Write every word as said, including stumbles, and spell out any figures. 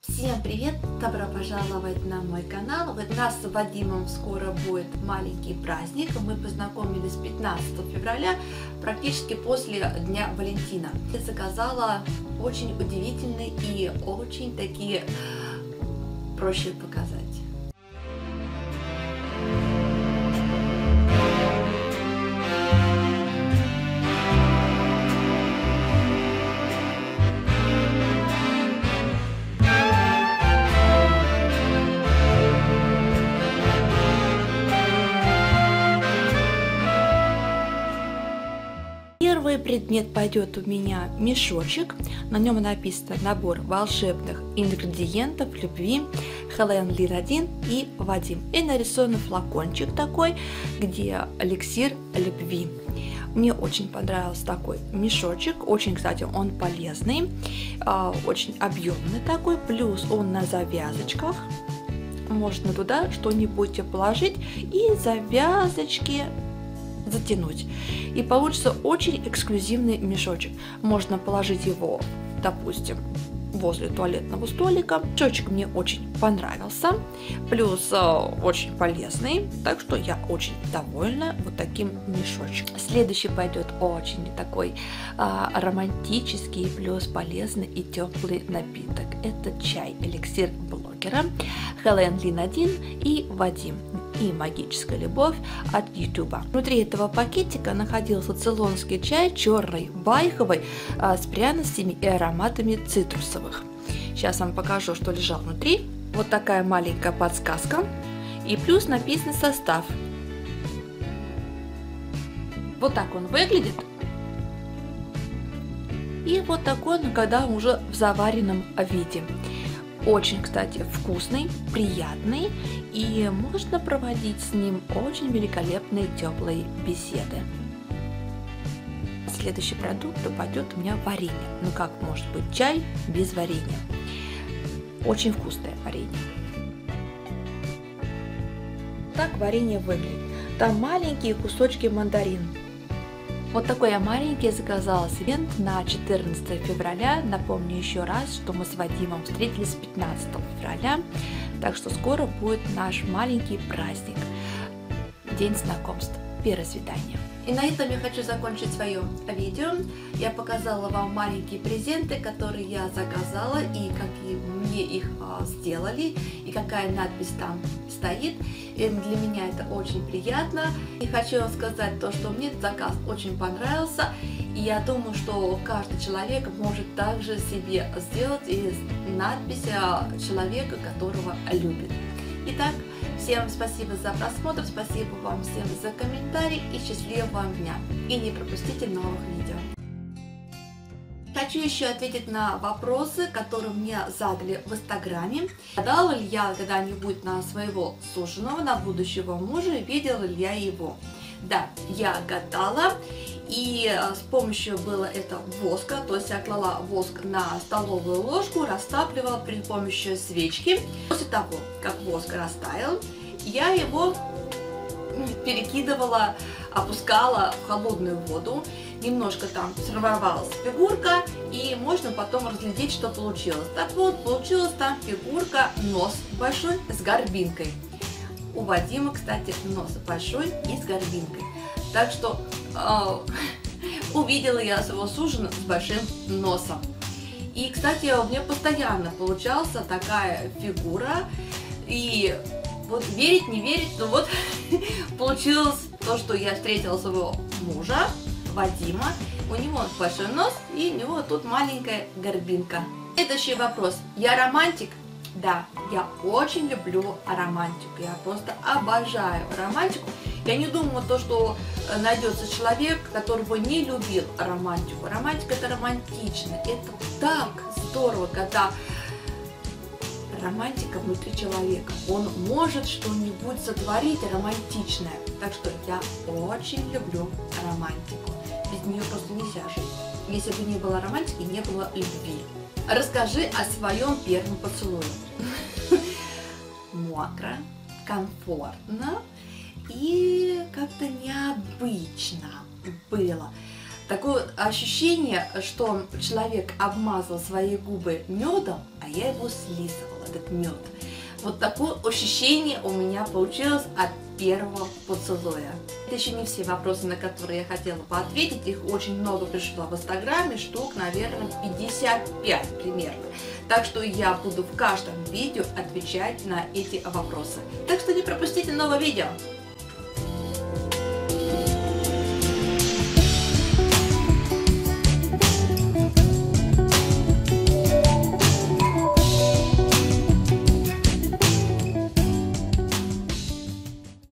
Всем привет! Добро пожаловать на мой канал. Вот у нас с Вадимом скоро будет маленький праздник. Мы познакомились пятнадцатого февраля, практически после Дня Валентина. Я заказала очень удивительные и очень такие проще показать. Первый предмет пойдет у меня мешочек. На нем написано набор волшебных ингредиентов любви Хелен Лин один и Вадим. И нарисован флакончик такой, где эликсир любви. Мне очень понравился такой мешочек. Очень, кстати, он полезный, очень объемный такой. Плюс он на завязочках. Можно туда что-нибудь положить и завязочки затянуть, и получится очень эксклюзивный мешочек. Можно положить его, допустим, возле туалетного столика. Мешочек мне очень понравился, плюс э, очень полезный, так что я очень довольна вот таким мешочком. Следующий пойдет очень такой э, романтический, плюс полезный и теплый напиток. Это чай эликсир блогера Хелен Лин один и Вадим. И магическая любовь от Ютуба. Внутри этого пакетика находился цейлонский чай черный, байховый, а, с пряностями и ароматами цитрусовых. Сейчас вам покажу, что лежал внутри. Вот такая маленькая подсказка. И плюс написан состав. Вот так он выглядит. И вот такой он, когда он уже в заваренном виде. Очень, кстати, вкусный, приятный, и можно проводить с ним очень великолепные теплые беседы. Следующий продукт пойдет у меня варенье. Ну как может быть чай без варенья? Очень вкусное варенье. Так варенье выглядит. Там маленькие кусочки мандарин. Вот такой я маленький заказала себе на четырнадцатое февраля. Напомню еще раз, что мы с Вадимом встретились пятнадцатого февраля. Так что скоро будет наш маленький праздник. День знакомств. Первое свидание. И на этом я хочу закончить свое видео. Я показала вам маленькие презенты, которые я заказала, и как мне их а, сделали, и какая надпись там стоит. И для меня это очень приятно. И хочу вам сказать то, что мне этот заказ очень понравился. И я думаю, что каждый человек может также себе сделать из надписи человека, которого любит. Итак, всем спасибо за просмотр, спасибо вам всем за комментарии и счастливого вам дня. И не пропустите новых видео. Хочу еще ответить на вопросы, которые мне задали в инстаграме. Гадала ли я когда-нибудь на своего суженого, на будущего мужа, видела ли я его? Да, я гадала, и с помощью было это воска, то есть я клала воск на столовую ложку, растапливала при помощи свечки. После того, как воск растаял, я его перекидывала, опускала в холодную воду, немножко там сформировалась фигурка, и можно потом разглядеть, что получилось. Так вот, получилась там фигурка, нос большой с горбинкой. У Вадима, кстати, нос большой и с горбинкой. Так что э, увидела я своего суженого с большим носом. И, кстати, у меня постоянно получалась такая фигура. И вот верить, не верить, но вот получилось то, что я встретила своего мужа, Вадима. У него большой нос, и у него тут маленькая горбинка. Следующий вопрос. Я романтик? Да, я очень люблю романтику, я просто обожаю романтику. Я не думаю, то, что найдется человек, которого не любил романтику. Романтика — это романтично, это так здорово, когда романтика внутри человека. Он может что-нибудь сотворить романтичное. Так что я очень люблю романтику. Без нее просто нельзя жить. Если бы не было романтики, не было любви. Расскажи о своем первом поцелуе. Мокро, комфортно и как-то необычно было. Такое ощущение, что человек обмазал свои губы медом, а я его слизывала, этот мед. Вот такое ощущение у меня получилось от первого поцелуя. Это еще не все вопросы, на которые я хотела бы ответить. Их очень много пришло в инстаграме, штук, наверное, пятьдесят пять примерно. Так что я буду в каждом видео отвечать на эти вопросы. Так что не пропустите новое видео.